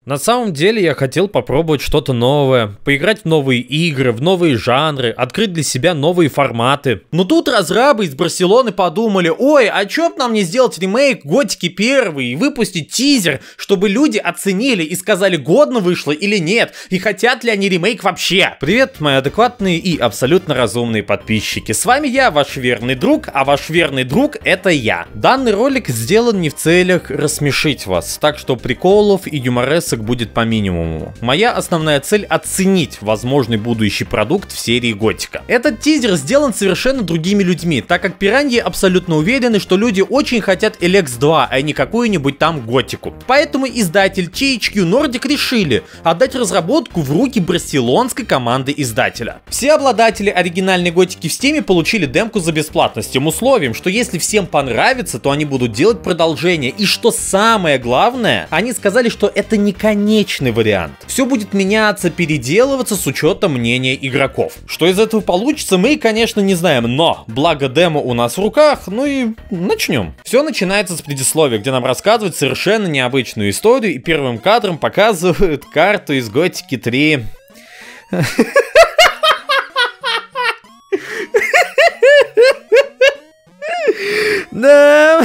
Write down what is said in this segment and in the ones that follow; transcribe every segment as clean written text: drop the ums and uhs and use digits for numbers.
На самом деле я хотел попробовать что-то новое, поиграть в новые игры, в новые жанры, открыть для себя новые форматы. Но тут разрабы из Барселоны подумали: ой, а чё б нам не сделать ремейк Готики 1 и выпустить тизер, чтобы люди оценили и сказали, годно вышло или нет, и хотят ли они ремейк вообще. Привет, мои адекватные и абсолютно разумные подписчики. С вами я, ваш верный друг, а ваш верный друг — это я. Данный ролик сделан не в целях рассмешить вас, так что приколов и юморесок будет по минимуму. Моя основная цель — оценить возможный будущий продукт в серии Готика. Этот тизер сделан совершенно другими людьми, так как пираньи абсолютно уверены, что люди очень хотят Elex 2, а не какую-нибудь там Готику. Поэтому издатель THQ Nordic решили отдать разработку в руки барселонской команды издателя. Все обладатели оригинальной Готики в Steam получили демку за бесплатно, с тем условием, что если всем понравится, то они будут делать продолжение. И что самое главное, они сказали, что это не конечный вариант. Все будет меняться, переделываться с учетом мнения игроков. Что из этого получится, мы, конечно, не знаем, но благо демо у нас в руках, ну и начнем. Все начинается с предисловия, где нам рассказывают совершенно необычную историю, и первым кадром показывают карту из Готики 3. Да.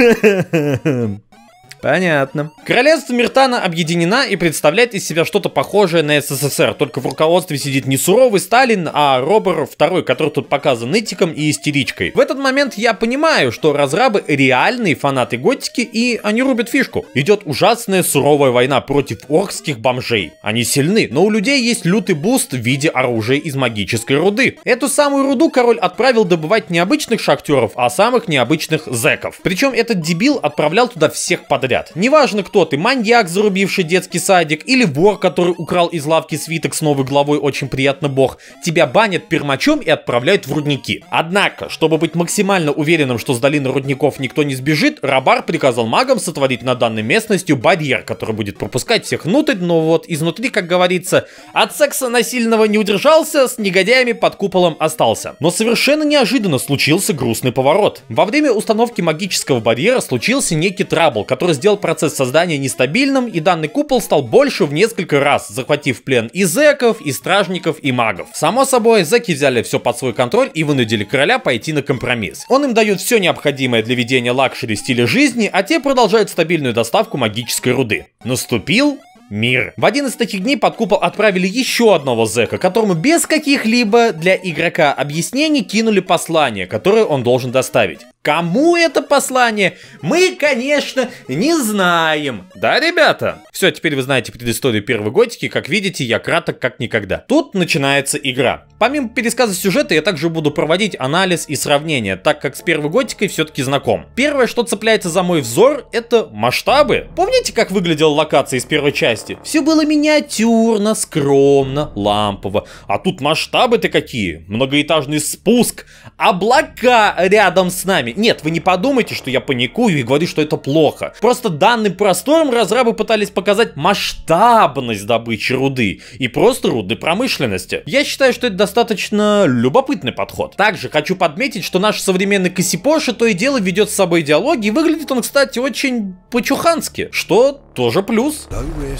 Понятно. Королевство Миртана объединена и представляет из себя что-то похожее на СССР, только в руководстве сидит не суровый Сталин, а Робер II, который тут показан нытиком и истеричкой. В этот момент я понимаю, что разрабы реальные фанаты Готики, и они рубят фишку. Идет ужасная суровая война против оркских бомжей. Они сильны, но у людей есть лютый буст в виде оружия из магической руды. Эту самую руду король отправил добывать не обычных шахтеров, а самых необычных зэков. Причем этот дебил отправлял туда всех подряд. Неважно, кто ты, маньяк, зарубивший детский садик, или вор, который украл из лавки свиток с новой главой «Очень приятно, Бог», тебя банят пермачом и отправляют в рудники. Однако, чтобы быть максимально уверенным, что с долины рудников никто не сбежит, Робар приказал магам сотворить над данной местностью барьер, который будет пропускать всех внутрь, но вот изнутри, как говорится, от секса насильного не удержался, с негодяями под куполом остался. Но совершенно неожиданно случился грустный поворот. Во время установки магического барьера случился некий трабл, который сделал процесс создания нестабильным, и данный купол стал больше в несколько раз, захватив в плен и зэков, и стражников, и магов. Само собой, зэки взяли все под свой контроль и вынудили короля пойти на компромисс. Он им дает все необходимое для ведения лакшери стиля жизни, а те продолжают стабильную доставку магической руды. Наступил мир. В один из таких дней под купол отправили еще одного зэка, которому без каких-либо для игрока объяснений кинули послание, которое он должен доставить. Кому это послание, мы, конечно, не знаем. Да, ребята? Все, теперь вы знаете предысторию первой Готики. Как видите, я краток как никогда. Тут начинается игра. Помимо пересказа сюжета, я также буду проводить анализ и сравнение, так как с первой Готикой все-таки знаком. Первое, что цепляется за мой взор, это масштабы. Помните, как выглядела локация из первой части? Все было миниатюрно, скромно, лампово. А тут масштабы-то какие? Многоэтажный спуск, облака рядом с нами. Нет, вы не подумайте, что я паникую и говорю, что это плохо. Просто данным простором разрабы пытались показать масштабность добычи руды и просто рудной промышленности. Я считаю, что это достаточно любопытный подход. Также хочу подметить, что наш современный Косипоши то и дело ведет с собой диалоги, и выглядит он, кстати, очень по-чухански, что тоже плюс.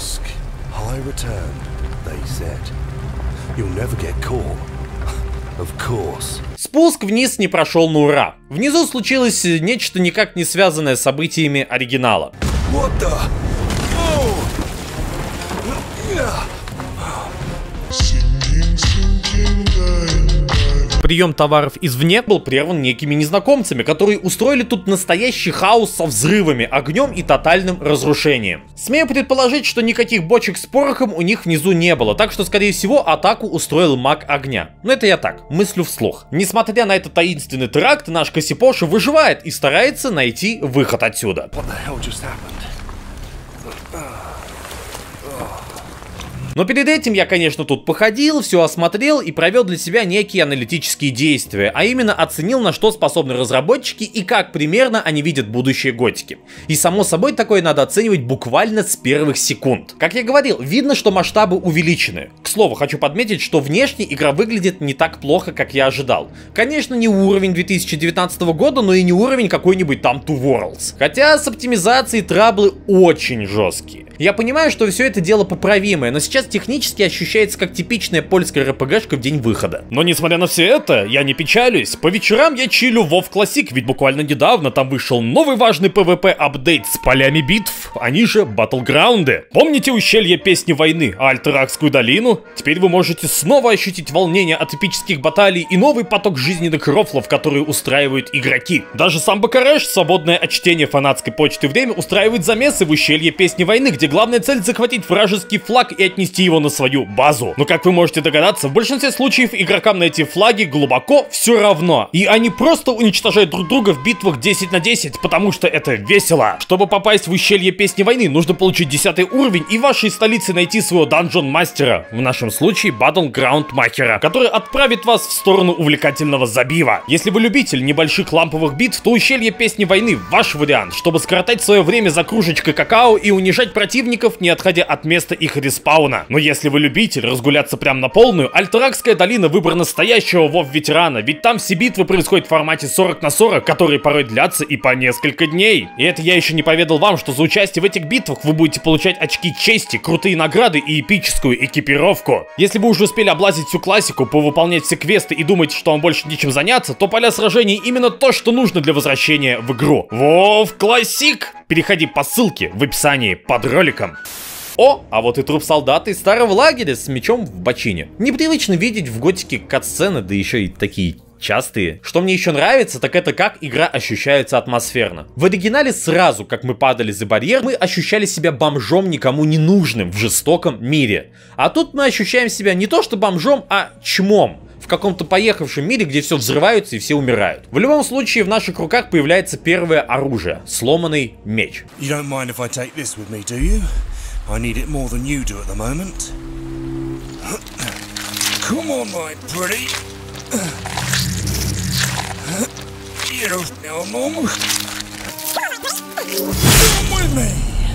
Спуск вниз не прошел на ура. Внизу случилось нечто никак не связанное с событиями оригинала. Прием товаров извне был прерван некими незнакомцами, которые устроили тут настоящий хаос со взрывами, огнем и тотальным разрушением. Смею предположить, что никаких бочек с порохом у них внизу не было, так что, скорее всего, атаку устроил маг огня. Но это я так, мыслю вслух. Несмотря на этот таинственный теракт, наш Косипоши выживает и старается найти выход отсюда. Но перед этим я, конечно, тут походил, все осмотрел и провел для себя некие аналитические действия, а именно оценил, на что способны разработчики и как примерно они видят будущее Готики. И само собой такое надо оценивать буквально с первых секунд. Как я говорил, видно, что масштабы увеличены. К слову, хочу подметить, что внешне игра выглядит не так плохо, как я ожидал. Конечно, не уровень 2019 года, но и не уровень какой-нибудь там Two Worlds. Хотя с оптимизацией траблы очень жесткие. Я понимаю, что все это дело поправимое, но сейчас технически ощущается как типичная польская РПГшка в день выхода. Но несмотря на все это, я не печалюсь. По вечерам я чилю в WoW Classic, ведь буквально недавно там вышел новый важный PvP-апдейт с полями битв, они же Battleground. Помните ущелье Песни Войны, Альтеракскую долину? Теперь вы можете снова ощутить волнение от эпических баталий и новый поток жизненных рофлов, которые устраивают игроки. Даже сам Бакареш, свободное от чтения фанатской почты время, устраивает замесы в ущелье Песни Войны, где главная цель захватить вражеский флаг и отнести его на свою базу. Но как вы можете догадаться, в большинстве случаев игрокам на эти флаги глубоко все равно. И они просто уничтожают друг друга в битвах 10 на 10, потому что это весело. Чтобы попасть в ущелье Песни Войны, нужно получить 10 уровень и в вашей столице найти своего данжон-мастера, в нашем случае Battleground-махера, который отправит вас в сторону увлекательного забива. Если вы любитель небольших ламповых битв, то ущелье Песни Войны ваш вариант, чтобы скоротать свое время за кружечкой какао и унижать противников, не отходя от места их респауна. Но если вы любитель разгуляться прям на полную, Альтеракская долина — выбор настоящего WoW-ветерана, ведь там все битвы происходят в формате 40 на 40, которые порой длятся и по несколько дней. И это я еще не поведал вам, что за участие в этих битвах вы будете получать очки чести, крутые награды и эпическую экипировку. Если вы уже успели облазить всю классику, повыполнять все квесты и думаете, что вам больше нечем заняться, то поля сражений именно то, что нужно для возвращения в игру. WoW Classic! Переходи по ссылке в описании под роликом. О, а вот и труп солдата из старого лагеря с мечом в бочине. Непривычно видеть в готике кат-сцены, да еще и такие частые. Что мне еще нравится, так это как игра ощущается атмосферно. В оригинале сразу, как мы падали за барьер, мы ощущали себя бомжом никому не нужным в жестоком мире. А тут мы ощущаем себя не то что бомжом, а чмом. В каком-то поехавшем мире, где все взрываются и все умирают. В любом случае, в наших руках появляется первое оружие — сломанный меч. I need it more than you do at the moment. Come on, my pretty. You know, Mom. Come with me.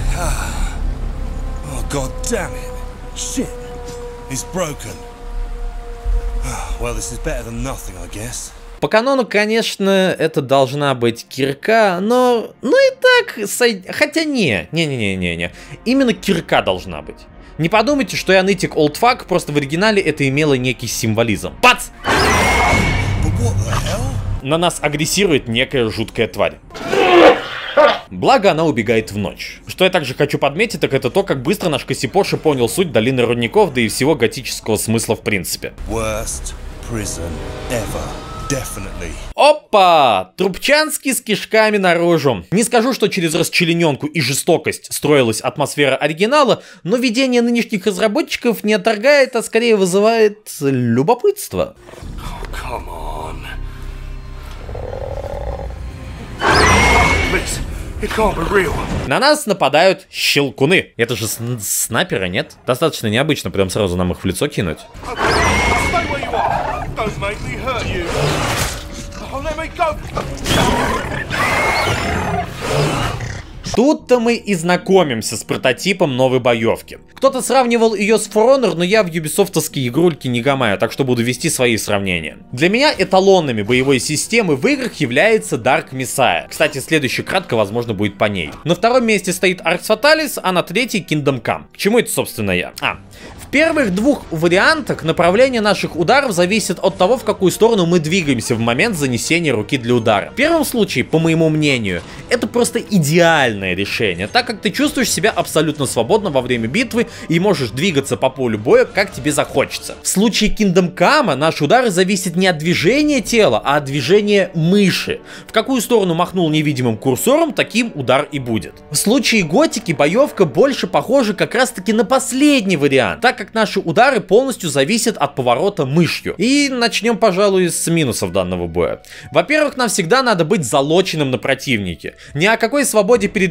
Oh, God damn it. Shit. It's broken. Well, this is better than nothing, I guess. По канону, конечно, это должна быть кирка, но... Ну и так... Хотя не. Именно кирка должна быть. Не подумайте, что я нытик олдфак, просто в оригинале это имело некий символизм. Пац! На нас агрессирует некая жуткая тварь. Благо, она убегает в ночь. Что я также хочу подметить, так это то, как быстро наш Кассипоши понял суть долины рудников, да и всего готического смысла в принципе. Worst prison ever. Definitely. Опа! Трубчанский с кишками наружу. Не скажу, что через расчлененку и жестокость строилась атмосфера оригинала, но видение нынешних разработчиков не отторгает, а скорее вызывает любопытство. Oh, come on. It can't be real. На нас нападают щелкуны. Это же снайперы, нет? Достаточно необычно прям сразу нам их в лицо кинуть. Тут-то мы и знакомимся с прототипом новой боевки. Кто-то сравнивал ее с For Honor, но я в юбисофтовские игрульки не гамаю, так что буду вести свои сравнения. Для меня эталонными боевой системы в играх является Dark Messiah. Кстати, следующая кратко, возможно, будет по ней. На втором месте стоит Arx Fatalis, а на третьей Kingdom Come. К чему это, собственно, я? В первых двух вариантах направление наших ударов зависит от того, в какую сторону мы двигаемся в момент занесения руки для удара. В первом случае, по моему мнению, это просто идеальное решение, так как ты чувствуешь себя абсолютно свободно во время битвы и можешь двигаться по полю боя, как тебе захочется. В случае Kingdom Come наши удары зависят не от движения тела, а от движения мыши. В какую сторону махнул невидимым курсором, таким удар и будет. В случае готики боевка больше похожа как раз таки на последний вариант, так как наши удары полностью зависят от поворота мышью. И начнем, пожалуй, с минусов данного боя. Во-первых, нам всегда надо быть залоченным на противнике. Ни о какой свободе передвижения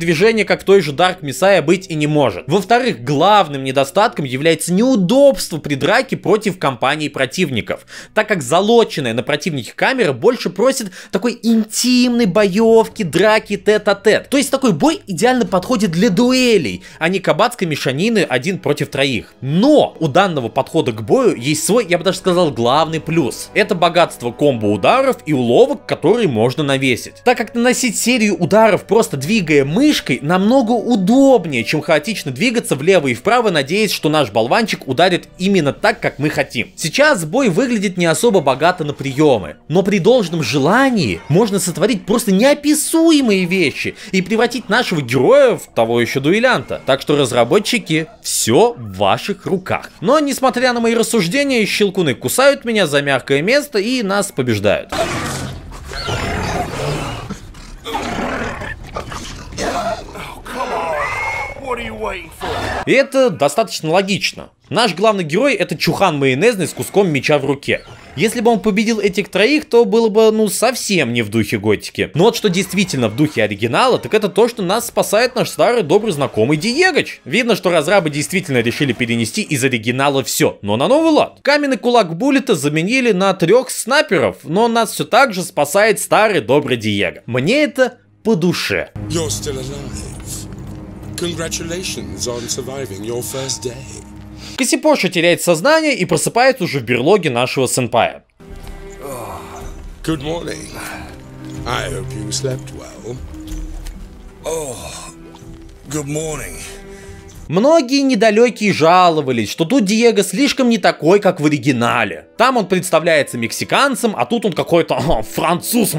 передвижения, как той же Dark Messiah, быть и не может. Во-вторых, главным недостатком является неудобство при драке против компании противников, так как залоченная на противнике камера больше просит такой интимной боевки, драки тет-а-тет. То есть такой бой идеально подходит для дуэлей, а не кабацкой мешанины 1 против 3. Но у данного подхода к бою есть свой, я бы даже сказал, главный плюс. Это богатство комбо-ударов и уловок, которые можно навесить. Так как наносить серию ударов, просто двигая мышкой, намного удобнее, чем хаотично двигаться влево и вправо, надеясь, что наш болванчик ударит именно так, как мы хотим. Сейчас бой выглядит не особо богато на приемы, но при должном желании можно сотворить просто неописуемые вещи и превратить нашего героя в того еще дуэлянта. Так что, разработчики, все в ваших руках. Но, несмотря на мои рассуждения, щелкуны кусают меня за мягкое место и нас побеждают. И это достаточно логично. Наш главный герой — это чухан майонезный с куском меча в руке. Если бы он победил этих 3, то было бы, ну, совсем не в духе готики. Но вот что действительно в духе оригинала, так это то, что нас спасает наш старый добрый знакомый Диегач. Видно, что разрабы действительно решили перенести из оригинала все, но на новый лад. Каменный кулак Буллета заменили на 3 снайперов, но нас все так же спасает старый добрый Диего. Мне это по душе. Косипоша теряет сознание и просыпается уже в берлоге нашего сенпая. Good morning. I hope you slept well. Oh, good morning. Многие недалекие жаловались, что тут Диего слишком не такой, как в оригинале. Там он представляется мексиканцем, а тут он какой-то француз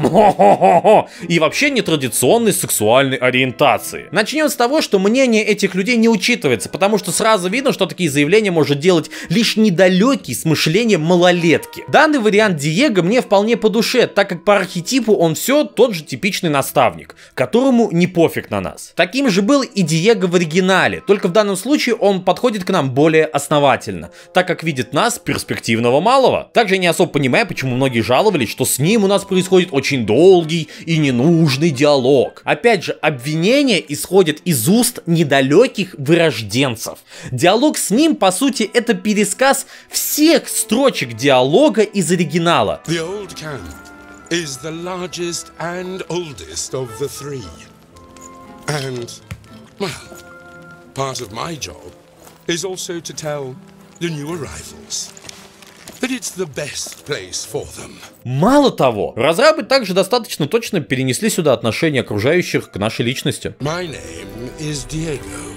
и вообще нетрадиционной сексуальной ориентации. Начнем с того, что мнение этих людей не учитывается, потому что сразу видно, что такие заявления может делать лишь недалекий с мышлением малолетки. Данный вариант Диего мне вполне по душе, так как по архетипу он все тот же типичный наставник, которому не пофиг на нас. Таким же был и Диего в оригинале, только в данном случае он подходит к нам более основательно, так как видит нас перспективного малого. Также я не особо понимаю, почему многие жаловались, что с ним у нас происходит очень долгий и ненужный диалог. Опять же, обвинения исходят из уст недалеких вырожденцев. Диалог с ним, по сути, это пересказ всех строчек диалога из оригинала. The old Khan is the largest and oldest of the 3. And, well, part of my job is also to tell the new arrivals that it's the best place for them. Mало того, разрабы также достаточно точно перенесли сюда отношение окружающих к нашей личности. My name is Diego.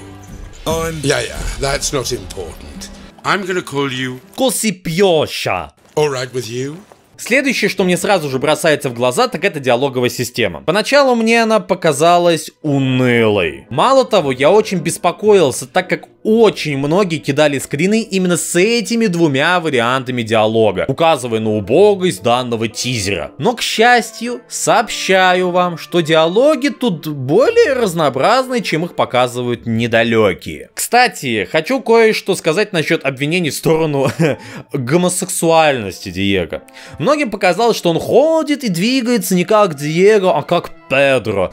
Yeah, that's not important. I'm gonna call you Косипоша. All right with you? Следующее, что мне сразу же бросается в глаза, так это диалоговая система. Поначалу мне она показалась унылой. Мало того, я очень беспокоился, так как очень многие кидали скрины именно с этими 2 вариантами диалога, указывая на убогость данного тизера. Но, к счастью, сообщаю вам, что диалоги тут более разнообразные, чем их показывают недалекие. Кстати, хочу кое-что сказать насчет обвинений в сторону гомосексуальности Диего. Многим показалось, что он ходит и двигается не как Диего, а как Педро.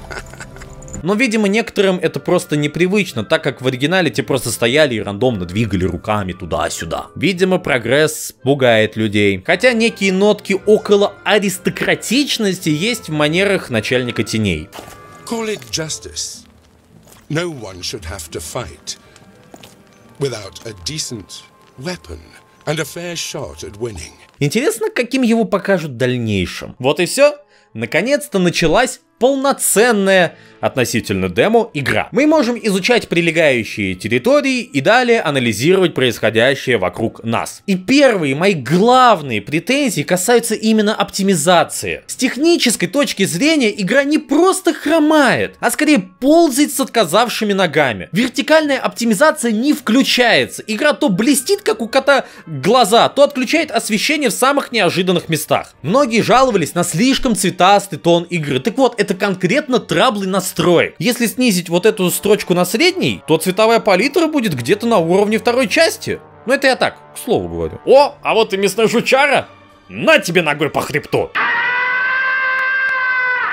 Но, видимо, некоторым это просто непривычно, так как в оригинале те просто стояли и рандомно двигали руками туда-сюда. Видимо, прогресс пугает людей. Хотя некие нотки около аристократичности есть в манерах начальника теней. Call it justice. No one should have to fight without a decent weapon and a fair shot at winning. Интересно, каким его покажут в дальнейшем. Вот и все. Наконец-то началась полноценная относительно демо игра. Мы можем изучать прилегающие территории и далее анализировать происходящее вокруг нас. И первые мои главные претензии касаются именно оптимизации. С технической точки зрения игра не просто хромает, а скорее ползает с отказавшими ногами. Вертикальная оптимизация не включается. Игра то блестит, как у кота глаза, то отключает освещение в самых неожиданных местах. Многие жаловались на слишком цветастый тон игры. Так вот, это конкретно траблы настроек. Если снизить вот эту строчку на средний, то цветовая палитра будет где-то на уровне 2 части. Но это я так, к слову говорю. О, а вот и мясной жучара. На тебе ногой по хребту.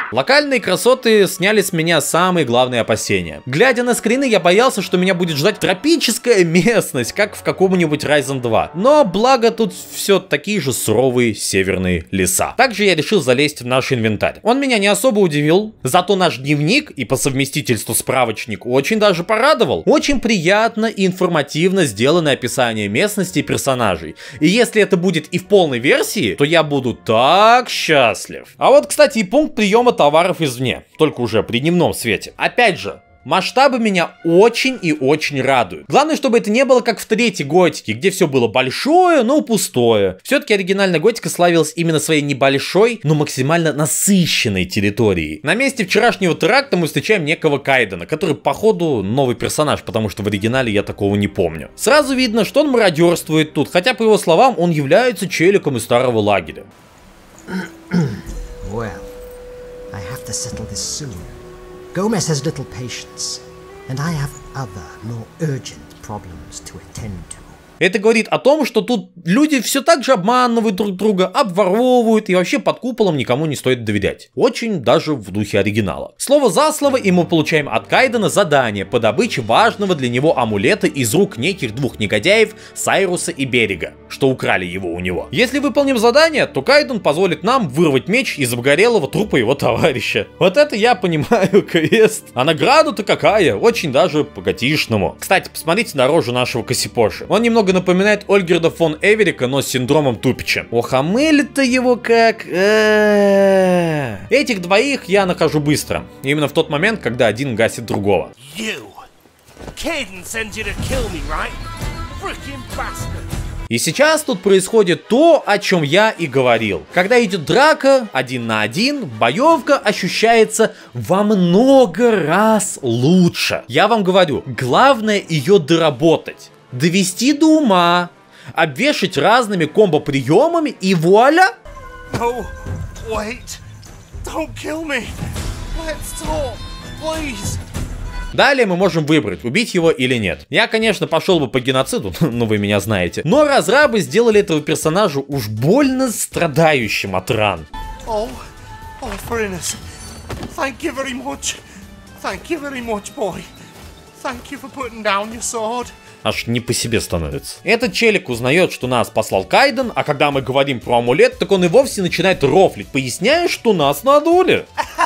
Локальные красоты сняли с меня самые главные опасения. Глядя на скрины, я боялся, что меня будет ждать тропическая местность, как в каком-нибудь Ryzen 2. Но благо тут все такие же суровые северные леса. Также я решил залезть в наш инвентарь. Он меня не особо удивил, зато наш дневник и по совместительству справочник очень даже порадовал. Очень приятно и информативно сделано описание местности и персонажей. И если это будет и в полной версии, то я буду так счастлив. А вот, кстати, и пункт приема товаров извне, только уже при дневном свете. Опять же, масштабы меня очень и очень радуют. Главное, чтобы это не было как в третьей готике, где все было большое, но пустое. Все-таки оригинальная готика славилась именно своей небольшой, но максимально насыщенной территорией. На месте вчерашнего теракта мы встречаем некого Кайдена, который, походу, новый персонаж, потому что в оригинале я такого не помню. Сразу видно, что он мародерствует тут, хотя, по его словам, он является челиком из старого лагеря. Well, I have to settle this soon. Gomez has little patience, and I have other, more urgent problems to attend to. Это говорит о том, что тут люди все так же обманывают друг друга, обворовывают, и вообще под куполом никому не стоит доверять. Очень даже в духе оригинала. Слово за слово, и мы получаем от Кайдена задание по добыче важного для него амулета из рук неких двух негодяев, Сайруса и Берега, что украли его у него. Если выполним задание, то Кайден позволит нам вырвать меч из обгорелого трупа его товарища. Вот это я понимаю квест. А награда-то какая? Очень даже по-готишному. Кстати, посмотрите на рожу нашего Кассипоши. Он немного напоминает Ольгерда фон Эверика, но с синдромом Тупича. Ох, а мылит-то его как... Этих двоих я нахожу быстро. Именно в тот момент, когда один гасит другого. И сейчас тут происходит то, о чем я и говорил. Когда идет драка 1 на 1, боевка ощущается во много раз лучше. Я вам говорю, главное ее доработать. Довести до ума, обвешать разными комбо-приемами и вуаля! No, wait. Don't kill me. Let's talk, please. Далее мы можем выбрать, убить его или нет. Я, конечно, пошел бы по геноциду, но вы меня знаете. Но разрабы сделали этого персонажа уж больно страдающим от ран. Oh, Frinis. Thank you very much. Thank you very much, boy. Thank you for putting down your sword. Аж не по себе становится. Этот челик узнает, что нас послал Кайден, а когда мы говорим про амулет, так он и вовсе начинает рофлить, поясняя, что нас надули.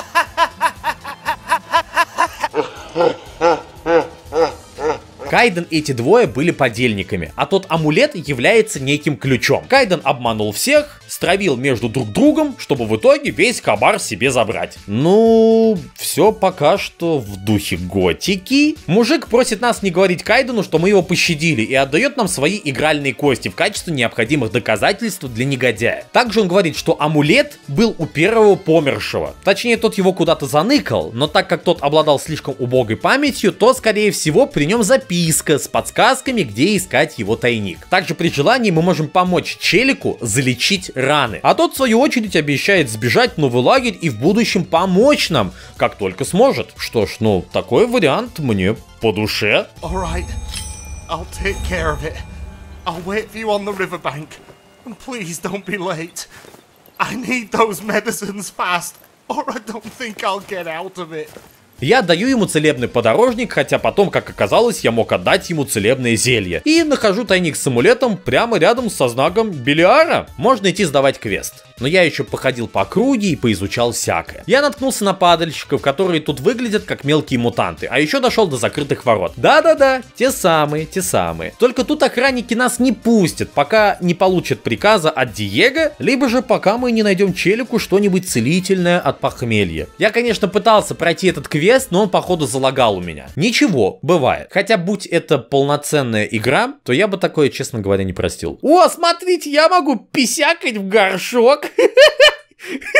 Кайден и эти двое были подельниками, а тот амулет является неким ключом. Кайден обманул всех, стравил между друг другом, чтобы в итоге весь хабар себе забрать. Ну, все пока что в духе готики. Мужик просит нас не говорить Кайдену, что мы его пощадили, и отдает нам свои игральные кости в качестве необходимых доказательств для негодяя. Также он говорит, что амулет был у первого помершего. Точнее, тот его куда-то заныкал, но так как тот обладал слишком убогой памятью, то, скорее всего, при нем записка с подсказками, где искать его тайник. Также при желании мы можем помочь челику залечить раны. А тот, в свою очередь, обещает сбежать в новый лагерь и в будущем помочь нам, как только сможет. Что ж, ну, такой вариант мне по душе. Alright, I'll take care of it. I'll wait for you on the riverbank. And please don't be late. I need those medicines fast, or I don't think I'll get out of it. Я отдаю ему целебный подорожник, хотя потом, как оказалось, я мог отдать ему целебное зелье. И нахожу тайник с амулетом прямо рядом со знаком Белиара. Можно идти сдавать квест. Но я еще походил по округе и поизучал всякое. Я наткнулся на падальщиков, которые тут выглядят как мелкие мутанты. А еще дошел до закрытых ворот. Да-да-да, те самые, те самые. Только тут охранники нас не пустят, пока не получат приказа от Диего, либо же пока мы не найдем челику что-нибудь целительное от похмелья. Я, конечно, пытался пройти этот квест, но он, походу, залагал у меня. Ничего, бывает. Хотя, будь это полноценная игра, то я бы такое, честно говоря, не простил. О, смотрите, я могу писякать в горшок.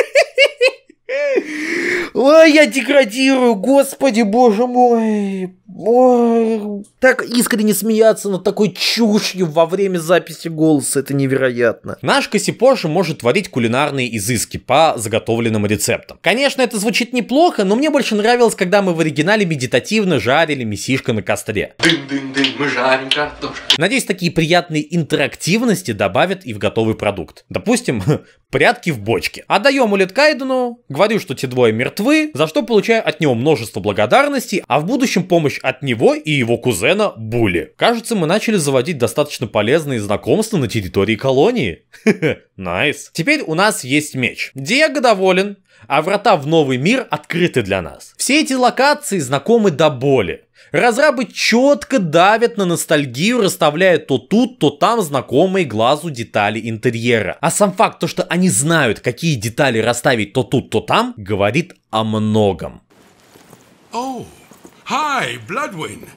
Ой, я деградирую, господи, боже мой. Ой, так искренне смеяться над такой чушью во время записи голоса, это невероятно. Наш Кассипоша может творить кулинарные изыски по заготовленным рецептам. Конечно, это звучит неплохо, но мне больше нравилось, когда мы в оригинале медитативно жарили мясишко на костре. Дын-дын-дын, мы жарим картошку. Надеюсь, такие приятные интерактивности добавят и в готовый продукт. Допустим, прятки в бочке. Отдаю амулет Кайдену, говорю, что те двое мертвы, за что получаю от него множество благодарностей, а в будущем помощь от него и его кузена Були. Кажется, мы начали заводить достаточно полезные знакомства на территории колонии. Найс. Теперь у нас есть меч. Диего доволен, а врата в новый мир открыты для нас. Все эти локации знакомы до боли. Разрабы четко давят на ностальгию, расставляя то тут, то там знакомые глазу детали интерьера. А сам факт, то, что они знают, какие детали расставить то тут, то там, говорит о многом. Oh, hi, Bloodwyn.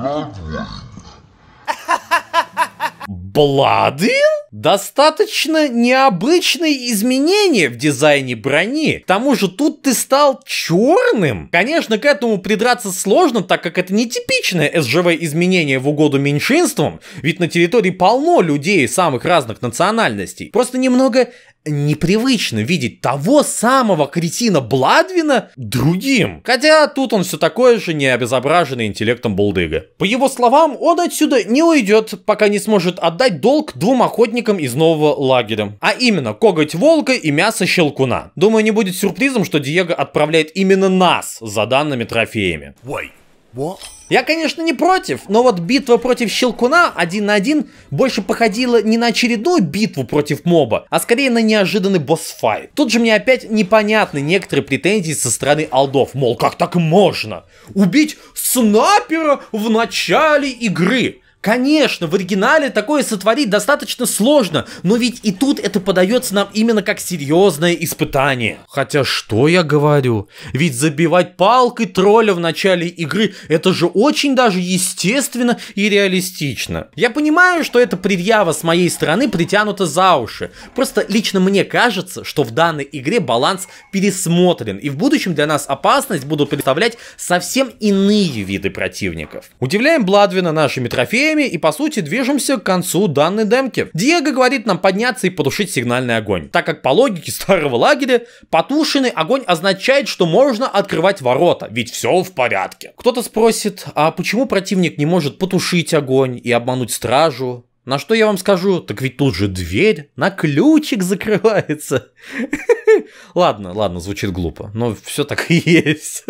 Бладвин? Достаточно необычные изменения в дизайне брони. К тому же тут ты стал черным. Конечно, к этому придраться сложно, так как это нетипичное СЖВ изменение в угоду меньшинствам, ведь на территории полно людей самых разных национальностей. Просто немного непривычно видеть того самого кретина Бладвина другим. Хотя тут он все такой же необезображенный интеллектом булдыга. По его словам, он отсюда не уйдет, пока не сможет отдать долг двум охотникам из нового лагеря. А именно, коготь волка и мясо щелкуна. Думаю, не будет сюрпризом, что Диего отправляет именно нас за данными трофеями. Wait, what? Я, конечно, не против, но вот битва против щелкуна 1 на 1 больше походила не на очередную битву против моба, а скорее на неожиданный босс-файт. Тут же мне опять непонятны некоторые претензии со стороны олдов, мол, как так можно? Убить снайпера в начале игры? Конечно, в оригинале такое сотворить достаточно сложно, но ведь и тут это подается нам именно как серьезное испытание. Хотя что я говорю? Ведь забивать палкой тролля в начале игры — это же очень даже естественно и реалистично. Я понимаю, что эта предъява с моей стороны притянута за уши. Просто лично мне кажется, что в данной игре баланс пересмотрен, и в будущем для нас опасность будут представлять совсем иные виды противников. Удивляем Бладвина нашими трофеями и по сути движемся к концу данной демки. Диего говорит нам подняться и потушить сигнальный огонь, так как по логике старого лагеря потушенный огонь означает, что можно открывать ворота, ведь все в порядке. Кто-то спросит, а почему противник не может потушить огонь и обмануть стражу? На что я вам скажу, так ведь тут же дверь на ключик закрывается. Ладно, звучит глупо, но все так и есть.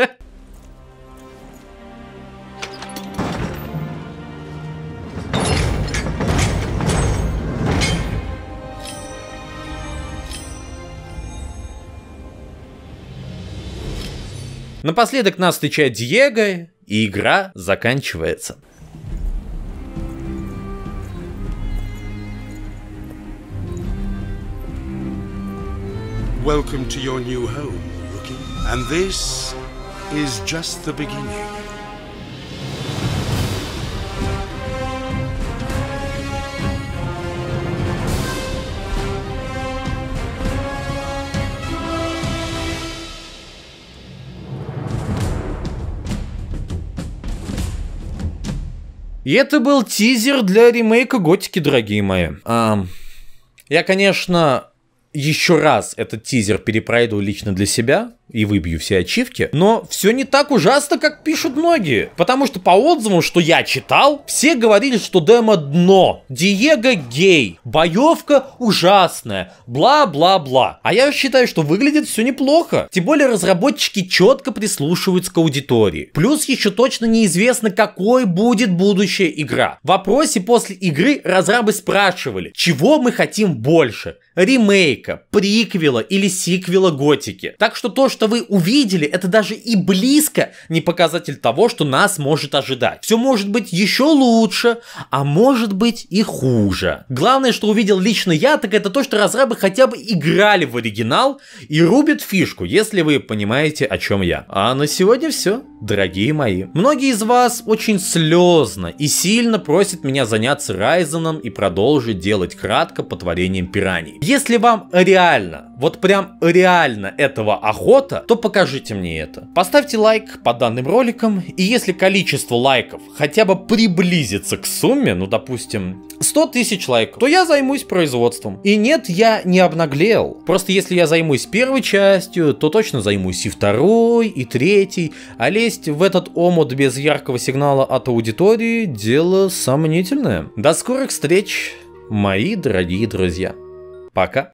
Напоследок нас встречает Диего, и игра заканчивается. Welcome to your new home, rookie. And this is just the beginning. И это был тизер для ремейка Готики, дорогие мои. Я, конечно, еще раз этот тизер перепройду лично для себя и выбью все ачивки, но все не так ужасно, как пишут многие. Потому что по отзывам, что я читал, все говорили, что демо дно, Диего гей, боевка ужасная, бла-бла-бла. А я считаю, что выглядит все неплохо. Тем более разработчики четко прислушиваются к аудитории. Плюс еще точно неизвестно, какой будет будущая игра. В вопросе после игры разрабы спрашивали, чего мы хотим больше: ремейка, приквела или сиквела Готики. Так что то, что вы увидели, это даже и близко не показатель того, что нас может ожидать. Все может быть еще лучше, а может быть и хуже. Главное, что увидел лично я, так это то, что разрабы хотя бы играли в оригинал и рубят фишку, если вы понимаете, о чем я. А на сегодня все, дорогие мои. Многие из вас очень слезно и сильно просят меня заняться Райзеном и продолжить делать кратко по творениям Пираний. Если вам реально, вот прям реально этого охота, то покажите мне это. Поставьте лайк под данным роликом, и если количество лайков хотя бы приблизится к сумме, ну допустим 100 тысяч лайков, то я займусь производством. И нет, я не обнаглел. Просто если я займусь первой частью, то точно займусь и второй, и третьей. А лезть в этот омут без яркого сигнала от аудитории — дело сомнительное. До скорых встреч, мои дорогие друзья. Пока.